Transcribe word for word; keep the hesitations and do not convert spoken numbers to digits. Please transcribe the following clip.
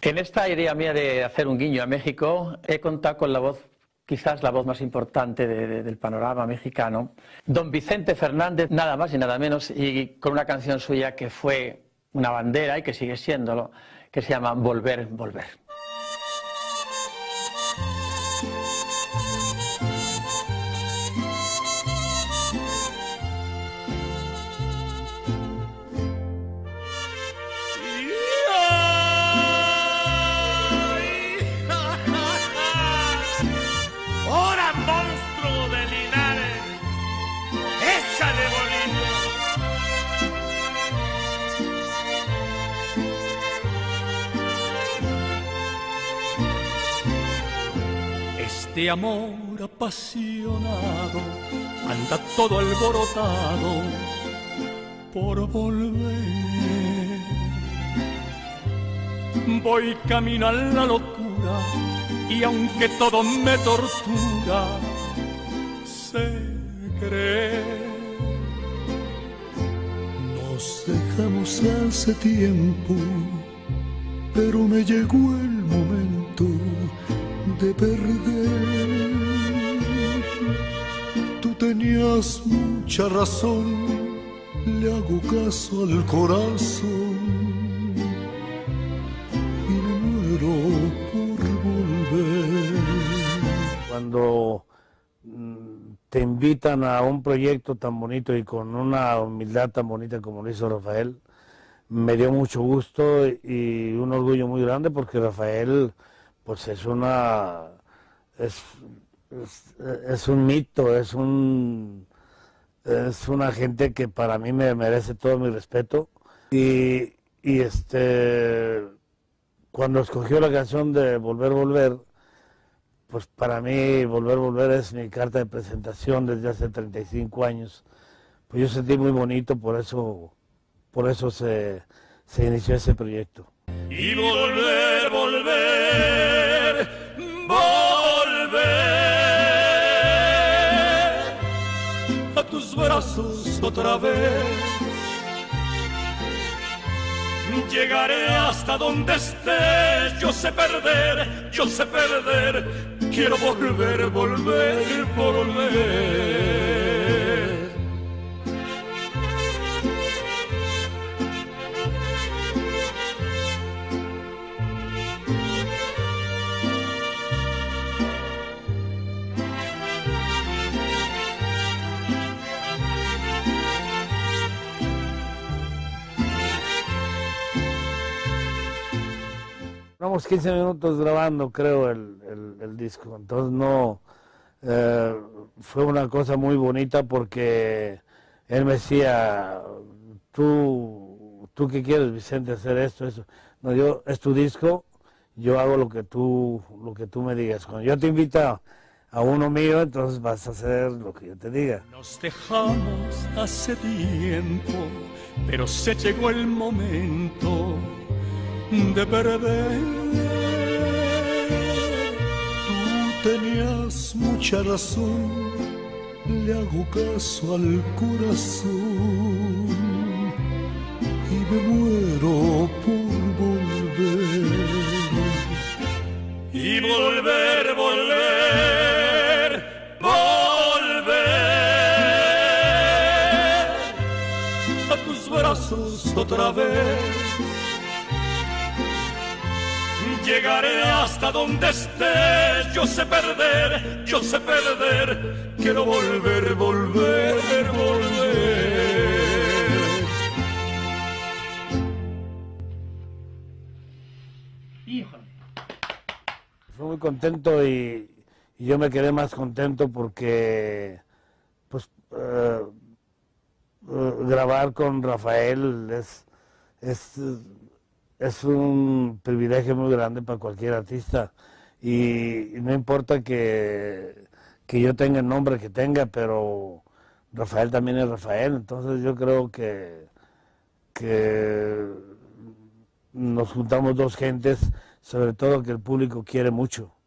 En esta idea mía de hacer un guiño a México, he contado con la voz, quizás la voz más importante de, de, del panorama mexicano, don Vicente Fernández, nada más y nada menos, y con una canción suya que fue una bandera y que sigue siéndolo, que se llama Volver, Volver. Este amor apasionado anda todo alborotado por volver. Voy camino a la locura y aunque todo me tortura, sé creer. Nos dejamos hace tiempo, pero me llegó el momento de perder. Tú tenías mucha razón, le hago caso al corazón y me muero por volver. Cuando te invitan a un proyecto tan bonito y con una humildad tan bonita como lo hizo Rafael, me dio mucho gusto y un orgullo muy grande, porque Rafael pues es una es, es, es un mito, es un es una gente que para mí me merece todo mi respeto. Y, y este cuando escogió la canción de Volver, Volver, pues para mí Volver, Volver es mi carta de presentación desde hace treinta y cinco años. Pues yo sentí muy bonito, por eso por eso se, se inició ese proyecto. Y volver, volver, volver a tus brazos otra vez. Llegaré hasta donde estés, yo sé perder, yo sé perder. Quiero volver, volver, volver. Llevamos quince minutos grabando, creo, el, el, el disco, entonces no, eh, fue una cosa muy bonita, porque él me decía, tú, tú qué quieres, Vicente, hacer esto, eso. No, yo, es tu disco, yo hago lo que tú, lo que tú me digas. Cuando yo te invito a uno mío, entonces vas a hacer lo que yo te diga. Nos dejamos hace tiempo, pero se llegó el momento de perder. Tú tenías mucha razón, le hago caso al corazón y me muero por volver. Y volver, volver, volver a tus brazos otra vez. Llegaré hasta donde estés, yo sé perder, yo sé perder. Quiero volver, volver, volver. Híjole. Fui muy contento y, y yo me quedé más contento porque pues uh, uh, grabar con Rafael es... es Es un privilegio muy grande para cualquier artista, y, y no importa que, que yo tenga el nombre que tenga, pero Rafael también es Rafael. Entonces yo creo que, que nos juntamos dos gentes, sobre todo que el público quiere mucho.